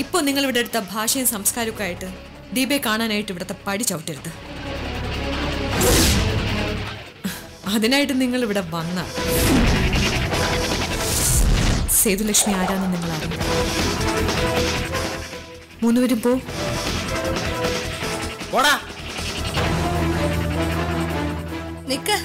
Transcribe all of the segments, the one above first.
ഇപ്പോൾ നിങ്ങൾ ഇവിടെ എടുത്ത ഭാഷയും സംസ്കാരമൊക്കെ ആയിട്ട് ദീപയെ കാണാനായിട്ട് ഇവിടുത്തെ പടി ചവിട്ടരുത്. അതിനായിട്ട് നിങ്ങൾ ഇവിടെ വന്ന സേതുലക്ഷ്മി ആരാന്ന് നിങ്ങൾ അറിഞ്ഞു. മൂന്നുപേരും പോ. നിക്ക്.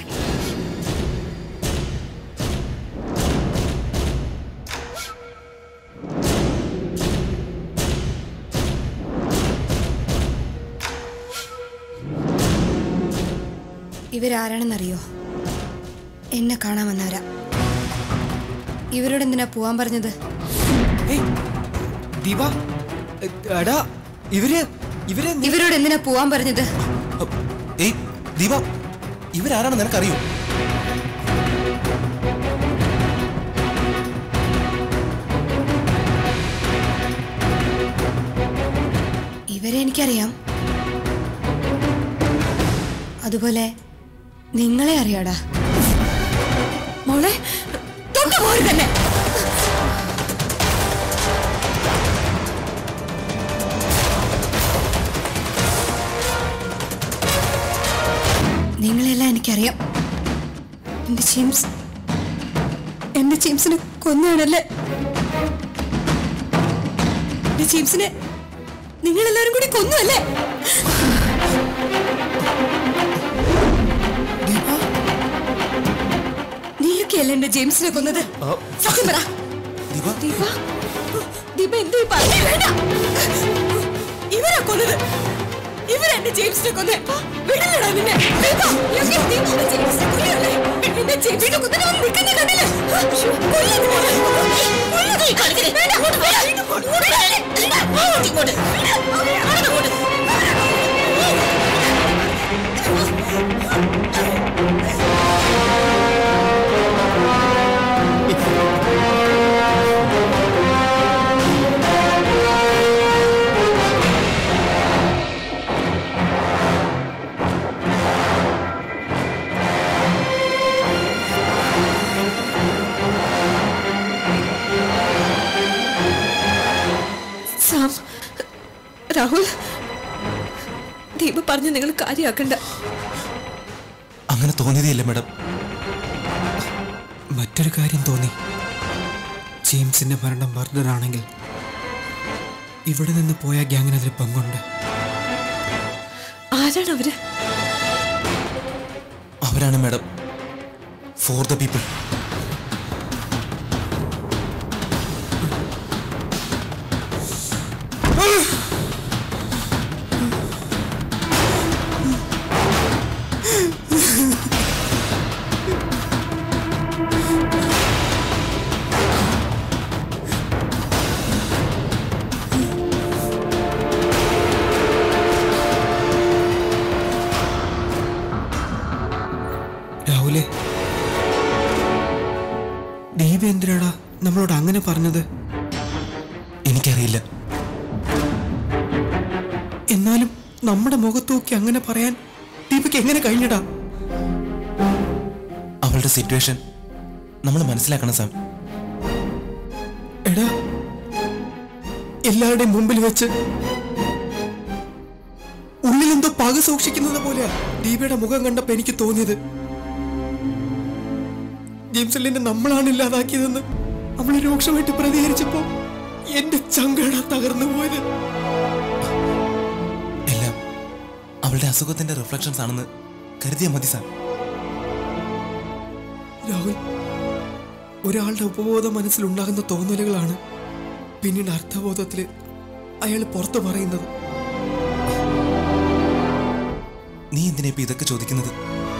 ഇവരാരാണെന്നറിയോ? എന്നെ കാണാൻ വന്നവരാ. ഇവരോട് എന്തിനാ പോവാൻ പറഞ്ഞത്? ഇവരോട് എന്തിനാ പോവാൻ പറഞ്ഞത്? ദീപ, ഇവരാരാണെന്ന് നിനക്കറിയോ? ഇവരെ എനിക്കറിയാം. അതുപോലെ നിങ്ങളെ അറിയാടാ. മോളെ തൊട്ടുപോയി തന്നെ. നിങ്ങളെല്ലാം എനിക്കറിയാം. എന്റെ ജെയിംസിനെ കൊന്നാണല്ലേ? എന്റെ ജെയിംസിനെ നിങ്ങളെല്ലാരും കൂടി കൊന്നല്ലേ? നീയൊക്കെയല്ലേ എന്റെ ജെയിംസിനെ കൊന്നത്? സത്യം പറ. ദീപ എന്തേ പറഞ്ഞു? ഇവരാ കൊന്നത്. ഇവരെന്റെ ജെയിംസിനെ കൊന്നേ. വിടില്ലടാ നിന്നെ. ജെയിംസിനെ കൊല്ലല്ലേ? എന്റെ ജെയിംസിനെ കൊന്നവൻ നിൽക്കുന്ന കണ്ടില്ലേ? രാഹുൽ, ദീപ പറഞ്ഞ് നിങ്ങൾ കാര്യമാക്കണ്ട. അങ്ങനെ തോന്നിയതല്ലേ മാഡം? മറ്റൊരു കാര്യം തോന്നി. ജെയിംസിന്റെ മരണം മർഡറാണെങ്കിൽ ഇവിടെ നിന്ന് പോയ ഗ്യാങ്ങിന് അതിൽ പങ്കുണ്ട്. ആരാണ് അവര്? അവരാണ് മാഡം ഫോർ ദ പീപ്പിൾ. രാഹുലേ, ദീപ എന്തിനാടാ നമ്മളോട് അങ്ങനെ പറഞ്ഞത്? എനിക്കറിയില്ല. എന്നാലും നമ്മുടെ മുഖത്ത് നോക്കി അങ്ങനെ പറയാൻ ദീപയ്ക്ക് എങ്ങനെ കഴിഞ്ഞടാ? അവളുടെ സിറ്റുവേഷൻ നമ്മൾ മനസ്സിലാക്കണം സാം. എടാ, എല്ലാവരുടെയും മുമ്പിൽ വെച്ച് ഉള്ളിലെന്തോ പക സൂക്ഷിക്കുന്നത് പോലെയാ ദീപയുടെ മുഖം കണ്ടപ്പോ എനിക്ക് തോന്നിയത്. ജെയിംസിലിന്റെ നമ്മളാണ് ഇല്ലാതാക്കിയതെന്ന് അവള് രൂക്ഷമായിട്ട് പ്രതികരിച്ചപ്പോ എന്റെ ചങ്കട തകർന്നു പോയത്. എല്ലാം അവളുടെ അസുഖത്തിന്റെ റിഫ്ലക്ഷൻസ് ആണെന്ന് കരുതിയാ മതി സാർ. രാഹുൽ, ഒരാളുടെ ഉപബോധ മനസ്സിലുണ്ടാകുന്ന തോന്നലുകളാണ് പിന്നീട് അർത്ഥബോധത്തില് അയാൾ പുറത്തു പറയുന്നത്. നീ എന്തിനാ ഇപ്പൊ ഇതൊക്കെ ചോദിക്കുന്നത്?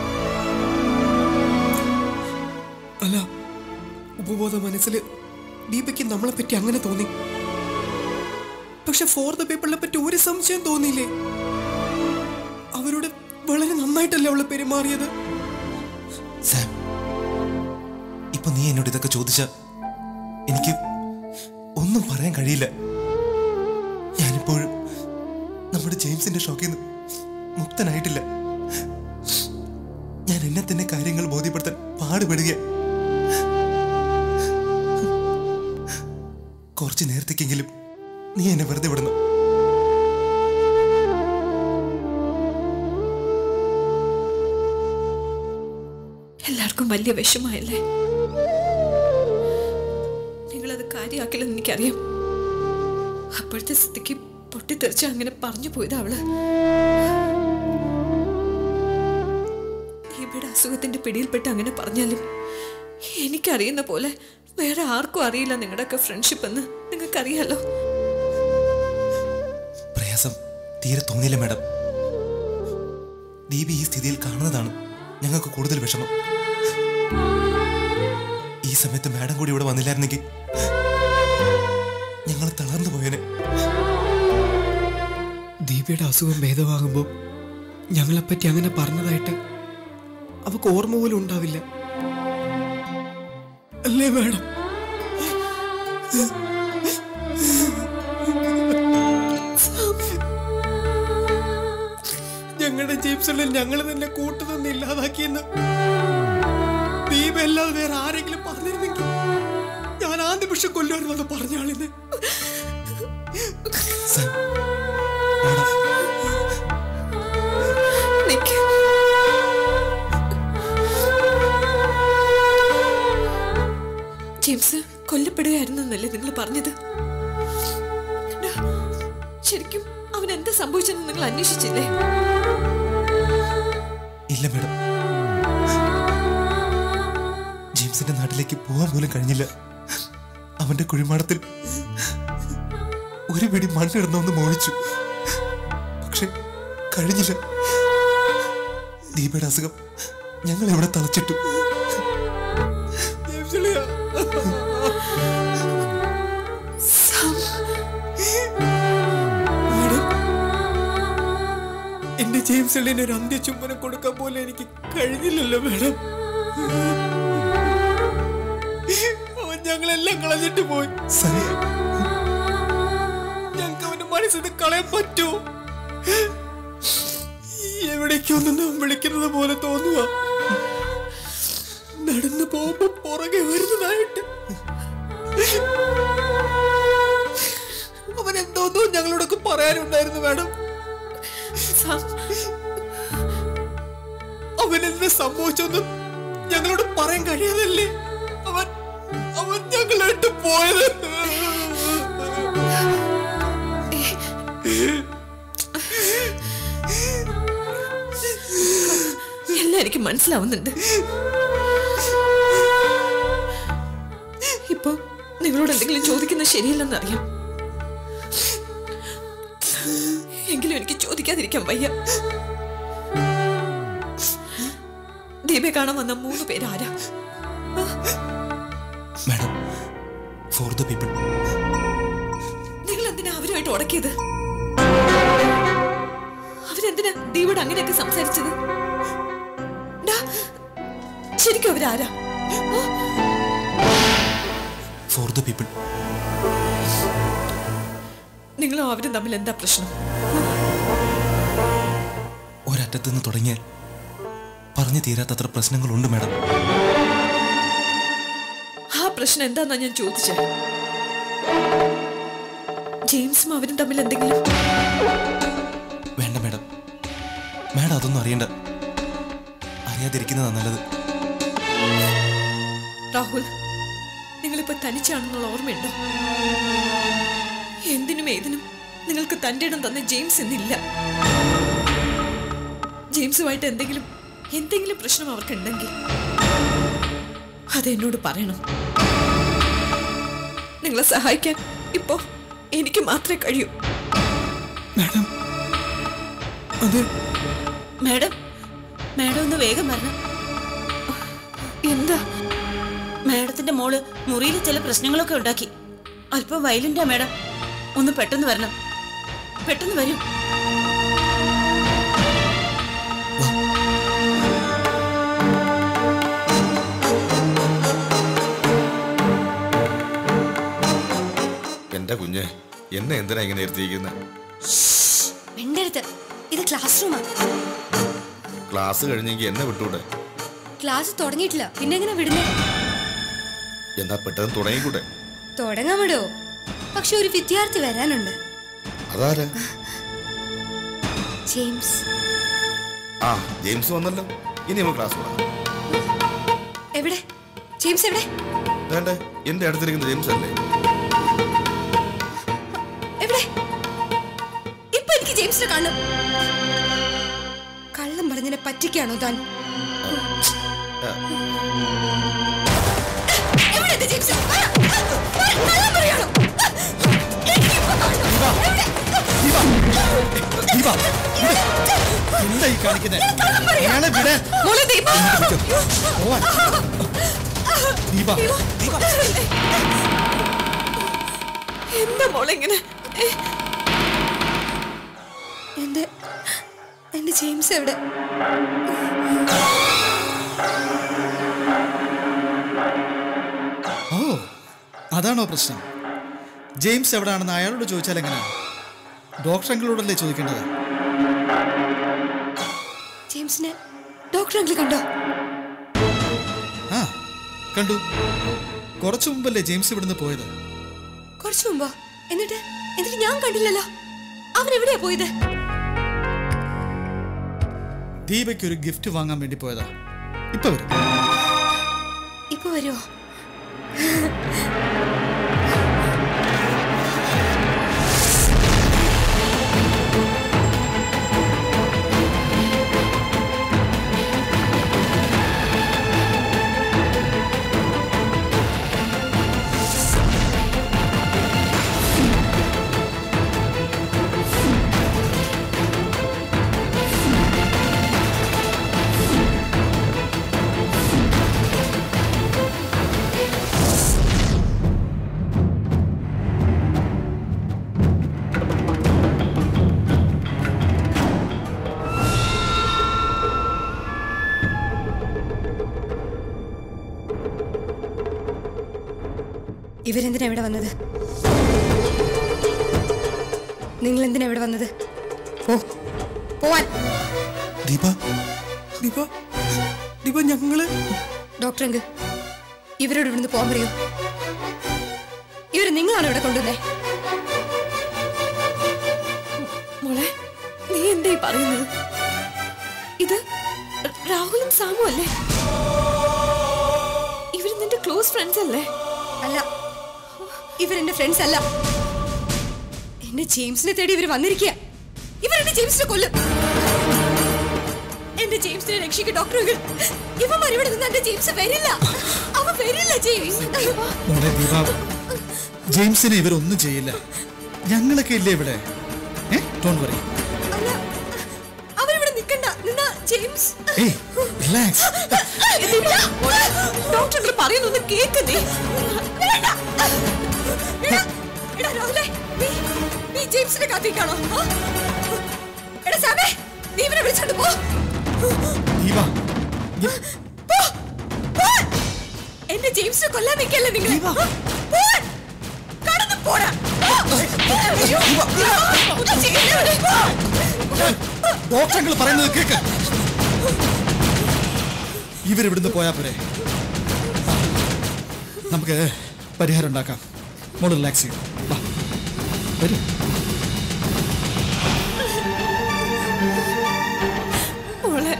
അല്ല, ഉപബോധ മനസ്സില് ദീപയ്ക്ക് നമ്മളെ പറ്റി അങ്ങനെ തോന്നി. പക്ഷെ ഫോർ ദ പീപ്പിളിനെ പറ്റി ഒരു സംശയം തോന്നിയില്ലേ? അവരോട് വളരെ നന്നായിട്ടല്ലേ അവള് പെരുമാറിയത്. സാം, ഇപ്പൊ നീ എന്നോട് ഇതൊക്കെ ചോദിച്ച എനിക്ക് ഒന്നും പറയാൻ കഴിയില്ല. ഞാനിപ്പോഴും നമ്മുടെ ജെയിംസിന്റെ ഷോക്കിൽ നിന്ന് മുക്തനായിട്ടില്ല. ഞാൻ എന്നെ തന്നെ കാര്യങ്ങൾ ബോധ്യപ്പെടുത്താൻ പാടുപെടുക. കുറച്ചു നേരത്തേക്കെങ്കിലും നീ എന്നെ വെറുതെ വിടുന്നു. എല്ലാവർക്കും വലിയ വിഷമയല്ലേ? നിങ്ങളത് കാര്യമാക്കില്ലെന്ന് എനിക്കറിയാം. അപ്പോഴത്തെ സ്ഥിതിക്ക് പൊട്ടിത്തെറിച്ച് അങ്ങനെ പറഞ്ഞു പോയത് അവള്. ഇവിടെ അസുഖത്തിന്റെ പിടിയിൽപ്പെട്ട് അങ്ങനെ പറഞ്ഞാലും എനിക്കറിയുന്ന പോലെ വേറെ ആർക്കും അറിയില്ല നിങ്ങളുടെയൊക്കെ ഫ്രണ്ട്ഷിപ്പ് എന്ന്. നിങ്ങൾക്കറിയാലോ. പ്രയാസം തീരെ തോന്നിയില്ല മാഡം. ദീപി ഈ സ്ഥിതിയിൽ കാണുന്നതാണ് ഞങ്ങൾക്ക് കൂടുതൽ വിഷമം. ഈ സമയത്ത് മാഡം കൂടി ഇവിടെ വന്നില്ലായിരുന്നെങ്കിൽ ഞങ്ങൾ തളർന്നു പോയേനെ. ദീപയുടെ അസുഖം ഭേദമാകുമ്പോൾ ഞങ്ങളെപ്പറ്റി അങ്ങനെ പറഞ്ഞതായിട്ട് അവക്ക് ഓർമ്മ പോലും ഉണ്ടാവില്ല, അല്ലേ മാഡം? ഞങ്ങളുടെ ജെയിംസിനെ ഞങ്ങൾ തന്നെ കൂട്ടുനിന്ന് ഇല്ലാതാക്കിയെന്ന് ദീപ അല്ലാതെ വേറെ ആരെങ്കിലും പറഞ്ഞിരുന്നെങ്കിൽ ഞാൻ ആ നിമിഷം കൊല്ലുമായിരുന്നത് പറഞ്ഞാളിന്ന്. ജെയിംസ് കൊല്ലപ്പെടുകയായിരുന്നു എന്നല്ലേ നിങ്ങൾ പറഞ്ഞത്? ശരിക്കും അവൻ എന്താ സംഭവിച്ചെന്ന് നിങ്ങൾ അന്വേഷിച്ചില്ലേ? ഇല്ല മാഡം, ജെയിംസിന്റെ നാട്ടിലേക്ക് പോകാൻ പോലും കഴിഞ്ഞില്ല. അവന്റെ കുഴിമാടത്തിൽ ഒരു പിടി മണ്ണിടുന്നൊന്ന് മോഹിച്ചു, പക്ഷെ കഴിഞ്ഞില്ല. ദീപയുടെ അസുഖം ഞങ്ങൾ എവിടെ തളച്ചിട്ടു. എന്റെ ജെയിംസിന് ഒരു അന്ത്യചുംബനം കൊടുക്കാൻ പോലെ എനിക്ക് കഴിഞ്ഞില്ലല്ലോ മാഡം. അവൻ ഞങ്ങളെല്ലാം കളഞ്ഞിട്ട് പോയി. ഞങ്ങൾക്ക് അവന്റെ മനസ്സിന് കളയാൻ പറ്റുമോ? എവിടേക്കൊന്നും വിളിക്കുന്നത് പോലെ തോന്നുക. നടന്നു പോകുമ്പോ പുറകെ വരുന്നതായിട്ട് അവൻ എന്തോന്നോ ഞങ്ങളോടൊക്കെ പറയാനുണ്ടായിരുന്നു മാഡം. അവൻ എന്ത് സംഭവിച്ചൊന്നും ഞങ്ങളോട് പറയാൻ കഴിയാതല്ലേ അവൻ ഞങ്ങളായിട്ട് പോയത്. എല്ലാം എനിക്ക് മനസ്സിലാവുന്നുണ്ട്. ഇപ്പൊ നിങ്ങളോട് എന്തെങ്കിലും ചോദിക്കുന്നത് ശരിയല്ലെന്നറിയാം, എങ്കിലും എനിക്ക് ചോദിക്കാതിരിക്കാൻ വയ്യ. ദീപയെ കാണാൻ വന്ന 3 പേരാരാ? Madam, for the people. നിങ്ങൾ എന്തിനാ അവരുമായിട്ട് ഉടക്കിയത്? അവരെന്തിനാ ദീപയോട് അങ്ങനെയൊക്കെ സംസാരിച്ചത്? ശരിക്കും അവരാരാ? Four the people. നിങ്ങളും അവരും തമ്മിൽ എന്താ പ്രശ്നം? ഒരറ്റത്ത് നിന്ന് തുടങ്ങിയാൽ പറഞ്ഞു തീരാത്തത്ര പ്രശ്നങ്ങളുണ്ട് മാഡം. ആ പ്രശ്നം എന്താന്നാ ഞാൻ ചോദിച്ചത്. ജെയിംസും അവരും തമ്മിൽ എന്തെങ്കിലും? വേണ്ട മാഡം, മാഡം അതൊന്നും അറിയണ്ട. അറിയാതിരിക്കുന്നതാ നല്ലത്. രാഹുൽ, നിങ്ങളിപ്പോ തനിച്ചാണെന്നുള്ള ഓർമ്മയുണ്ടോ? എന്തിനും ഏതിനും നിങ്ങൾക്ക് തന്റെ ഇടം തന്ന ജെയിംസ് എന്നില്ല. ജെയിംസുമായിട്ട് എന്തെങ്കിലും പ്രശ്നം അവർക്കുണ്ടെങ്കിൽ അതെന്നോട് പറയണം. നിങ്ങളെ സഹായിക്കാൻ ഇപ്പോ എനിക്ക് മാത്രമേ കഴിയൂ. മാഡം, അത് മാഡം മാഡം ഒന്ന് വേഗം വരണം. എന്താ? മാഡത്തിന്റെ മോള് മുറിയിൽ ചില പ്രശ്നങ്ങളൊക്കെ ഉണ്ടാക്കി. അല്പം വയലന്റാ മാഡം. ഒന്ന് പെട്ടെന്ന് വരണം. പെട്ടെന്ന് വരും. എന്റെ കുഞ്ഞ്, എന്നെ എന്തിനാ ഇങ്ങനെ ഇരുത്തിയിരിക്കുന്നത്? മിണ്ടരുത്, ഇത് ക്ലാസ് റൂമാ. ക്ലാസ് കഴിഞ്ഞെങ്കിൽ എന്നെ വിട്ടൂടെ? ക്ലാസ് തുടങ്ങിയിട്ടില്ല, പിന്നെ എങ്ങനെ വിടുന്നേ? എന്നാ പെട്ടെന്ന് തുടങ്ങിക്കൂടെ? തുടങ്ങാൻ വിടോ? പക്ഷെ ഒരു വിദ്യാർത്ഥി വരാനുണ്ട്. അതാരാ? ജെയിംസ്. ആ, ജെയിംസ് വന്നല്ലോ. ഇനി നമുക്ക് ക്ലാസ് പോകാം. എവിടെ ജെയിംസ്? എവിടെ? വേണ്ടേ, എന്റെ അടുത്തിരിക്കുന്ന ജെയിംസ് അല്ലേ? എവിടെ? ഇപ്പൊ എനിക്ക് ജെയിംസിനെ കാണണം. കള്ളം പറഞ്ഞതിനെ പറ്റിക്കാണോ താൻ? എവിടെ ജെയിംസ്? കള്ളം പറയാണോ? എന്തായി കാണിക്കുന്നത്? എന്താ മോളെ ഇങ്ങനെ? എന്റെ ജെയിംസ് എവിടെ? ഓ, അതാണോ പ്രശ്നം? ജെയിംസ് എവിടെയാണെന്ന് അയാളോട് ചോദിച്ചാൽ എങ്ങനെയാ? ഡോക്ടർ അങ്കിളോടല്ലേ ചോദിക്കേണ്ടത്? ജെയിംസിനെ ഡോക്ടർ അങ്കിൾ കണ്ടോ? ആ, കണ്ടു. കുറച്ചു മുമ്പല്ലേ ജെയിംസ് ഇവിടുന്ന് പോയത്? കുറച്ചു മുമ്പോ? എന്നിട്ട് ഞാൻ കണ്ടില്ലല്ലോ. അവൻ എവിടെയാ പോയത്? ദീപയ്ക്ക് ഒരു ഗിഫ്റ്റ് വാങ്ങാൻ വേണ്ടി പോയതാ. ഇപ്പൊ വരും. ഇപ്പൊ വരുമോ? ഇവരെന്തിനാ ഇവിടെ വന്നത്? നിങ്ങൾ എന്തിനാ ഇവിടെ വന്നത്? പോവാൻ. ദീപ ദീപ ദീപ ഞങ്ങള് ഡോക്ടർ അങ്കിൾ, ഇവരോട് ഇവിടുന്ന് പോകാൻ പറയൂ. ഇവര് നിങ്ങളാണ് ഇവിടെ കൊണ്ടുവന്നേ. മോളെ, നീ എന്താ പറയുന്നത്? ഇത് രാഹുലും സാമു അല്ലേ? ഇവര് നിന്റെ ക്ലോസ് ഫ്രണ്ട്സ് അല്ലേ? അല്ല, ഇവരെന്റെ ഫ്രണ്ട്സ് അല്ല. എന്റെ ജെയിംസിനെ തേടി ഇവര് വന്നിരിക്കുക. ഇവരെന്റെ ജെയിംസിനെ കൊല്ലും. എന്റെ ജെയിംസിനെ രക്ഷിക്കും ഡോക്ടർ. ഇവന്മാർ ഇവിടെ നിന്ന് എന്റെ ജെയിംസ് വരില്ല. അവൻ വരില്ല. ജെയിംസിനെ ഇവരൊന്നും ചെയ്യില്ല. ഞങ്ങളൊക്കെ ഇല്ലേ ഇവിടെ. Don't worry. അല്ല, അവരിവിടെ നിൽക്കണ്ട. നിന്നാ ജെയിംസ്. റിലാക്സ്. ഡോക്ടർ പറയുന്നൊന്ന് കേൾക്കുന്നേ. നീ ജെയിംസിനെ കാത്തിരിക്കാണോ? എടാ സാമേ, നീ ഇവരെ വിളിച്ചോണ്ട് പോ. എന്റെ ജെയിംസിനെ കൊല്ലാൻ നിൽക്കല്ലേ നിങ്ങൾ? കടന്നു പോടാ. ഡോക്ടർ പറയുന്നത് കേക്ക്. ഇവരിവിടുന്ന് പോയാ പോരെ? നമുക്ക് പരിഹാരം ഉണ്ടാക്കാം. മോള് റിലാക്സ് ചെയ്യും. വരൂ. മോളെ,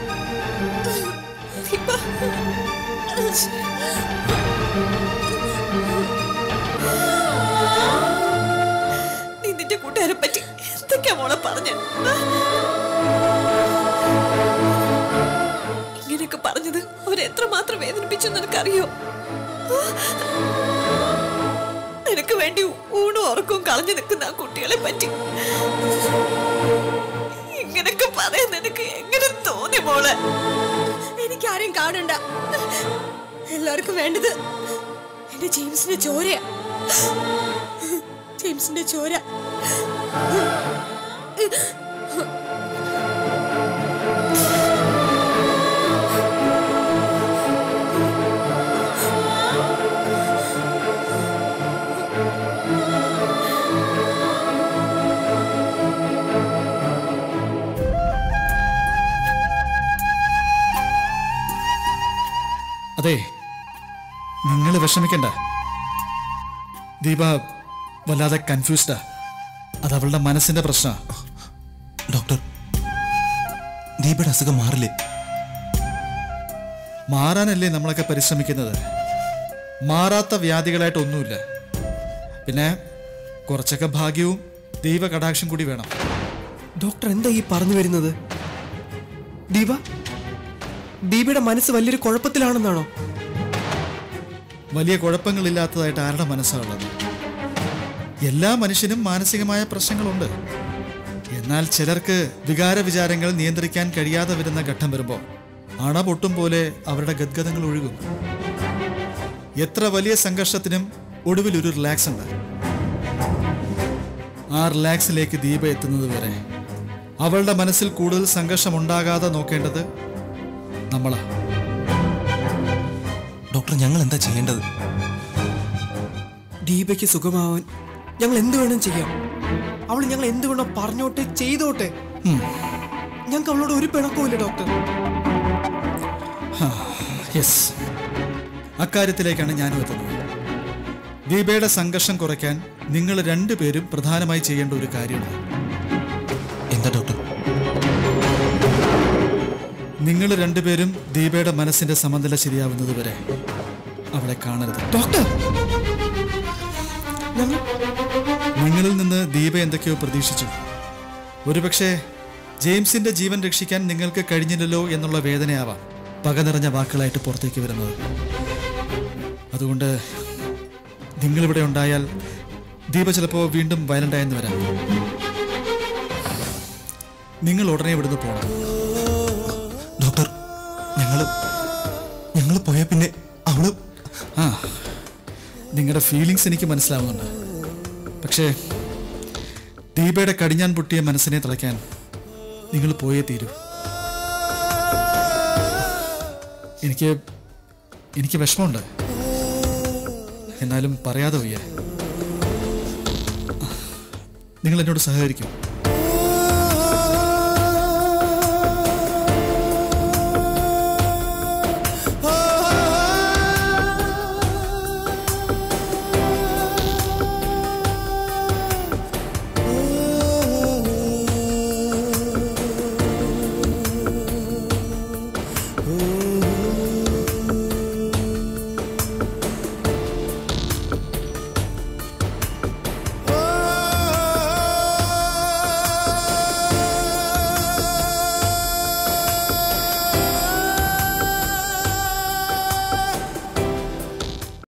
നീ നിന്റെ കൂട്ടുകാരെ പറ്റി എന്തൊക്കെയാ മോളെ പറഞ്ഞ? ഇങ്ങനെയൊക്കെ പറഞ്ഞത് അവരെത്രമാത്രം വേദനിപ്പിച്ചു നിനക്കറിയോ? നിനക്ക് വേണ്ടി ഊണും ഉറക്കവും കളഞ്ഞു നിൽക്കുന്ന ആ കുട്ടികളെ പറ്റി ഇങ്ങനൊക്കെ പറയാൻ നിനക്ക് എങ്ങനെ തോന്നി മോളെ? എനിക്കാരെയും കാണണ്ട. എല്ലാവർക്കും വേണ്ടത് എന്റെ ജെയിംസിന്റെ ചോരയാ. ജെയിംസിന്റെ ചോര. അതെ, നിങ്ങൾ വിഷമിക്കണ്ട. ദീപ വല്ലാതെ കൺഫ്യൂസ്ഡാ. അത് അവളുടെ മനസ്സിന്റെ പ്രശ്നമാണ്. ഡോക്ടർ, ദീപയുടെ അസുഖം മാറില്ലേ? മാറാനല്ലേ നമ്മളൊക്കെ പരിശ്രമിക്കുന്നത്. മാറാത്ത വ്യാധികളായിട്ടൊന്നുമില്ല. പിന്നെ കുറച്ചൊക്കെ ഭാഗ്യവും ദൈവ കടാക്ഷം കൂടി വേണം. ഡോക്ടർ എന്താ ഈ പറഞ്ഞു വരുന്നത്? ദീപയുടെ മനസ്സ് വലിയൊരു കുഴപ്പത്തിലാണെന്നാണോ? വലിയ കുഴപ്പങ്ങളില്ലാത്തതായിട്ട് ആരുടെ മനസ്സാണുള്ളത്? എല്ലാ മനുഷ്യനും മാനസികമായ പ്രശ്നങ്ങളുണ്ട്. എന്നാൽ ചിലർക്ക് വികാര വിചാരങ്ങൾ നിയന്ത്രിക്കാൻ കഴിയാതെ വരുന്ന ഘട്ടം വരുമ്പോൾ അണ പൊട്ടും പോലെ അവരുടെ ഗദ്ഗതങ്ങൾ ഒഴുകും. എത്ര വലിയ സംഘർഷത്തിനും ഒടുവിൽ ഒരു റിലാക്സ് ഉണ്ട്. ആ റിലാക്സിലേക്ക് ദീപ എത്തുന്നത് വരെ അവളുടെ മനസ്സിൽ കൂടുതൽ സംഘർഷം ഉണ്ടാകാതെ നോക്കേണ്ടത് നമ്മളാ. ഡോക്ടർ, ഞങ്ങൾ എന്താ ചെയ്യേണ്ടത്? ദീപയ്ക്ക് സുഖമാവാൻ ഞങ്ങൾ എന്ത് വേണം ചെയ്യാം. അവൾ ഞങ്ങൾ എന്ത് വേണം പറഞ്ഞോട്ടെ, ചെയ്തോട്ടെ. ഞങ്ങൾക്ക് അവളോട് ഒരു പിണക്കവുമില്ല ഡോക്ടർ. യെസ്, അക്കാര്യത്തിലേക്കാണ് ഞാനും എത്തുന്നത്. ദീപയുടെ സംഘർഷം കുറയ്ക്കാൻ നിങ്ങൾ രണ്ടുപേരും പ്രധാനമായി ചെയ്യേണ്ട ഒരു കാര്യമുണ്ട്. എന്താ ഡോക്ടർ? നിങ്ങൾ രണ്ടുപേരും ദീപയുടെ മനസ്സിന്റെ സമനില ശരിയാവുന്നത് വരെ അവളെ കാണരുത്. ഡോക്ടർ, നിങ്ങളിൽ നിന്ന് ദീപ എന്തൊക്കെയോ പ്രതീക്ഷിച്ചു. ഒരുപക്ഷെ ജെയിംസിന്റെ ജീവൻ രക്ഷിക്കാൻ നിങ്ങൾക്ക് കഴിഞ്ഞില്ലല്ലോ എന്നുള്ള വേദനയാവാം പക നിറഞ്ഞ വാക്കുകളായിട്ട് പുറത്തേക്ക് വരുന്നത്. അതുകൊണ്ട് നിങ്ങളിവിടെ ഉണ്ടായാൽ ദീപ ചിലപ്പോൾ വീണ്ടും വയലൻ്റായെന്ന് വരാം. നിങ്ങൾ ഉടനെ ഇവിടുന്ന് പോകണം. ഡോക്ടർ, ഞങ്ങൾ പോയ പിന്നെ അവള് നിങ്ങളുടെ ഫീലിങ്സ് എനിക്ക് മനസ്സിലാവുന്നുണ്ട്. പക്ഷേ ദീപയുടെ കടിഞ്ഞാൻ പൊട്ടിയ മനസ്സിനെ തളയ്ക്കാൻ നിങ്ങൾ പോയേ തീരൂ. എനിക്ക് വിഷമമുണ്ട്, എന്നാലും പറയാതെ വയ്യ. നിങ്ങൾ എന്നോട് സഹകരിക്കും.